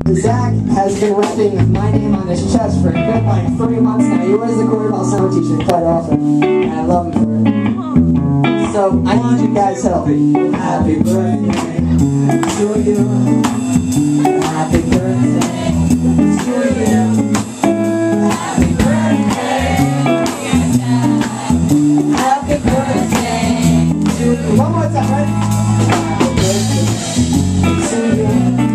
Zach has been rapping my name on his chest for a good like 3 months now. He wears the Quarterball Summer t-shirt quite often, and I love him for it. So I need you guys' help. Happy birthday to you. Happy birthday to you. Happy birthday. Happy birthday to you. One more time, right? Happy birthday to you.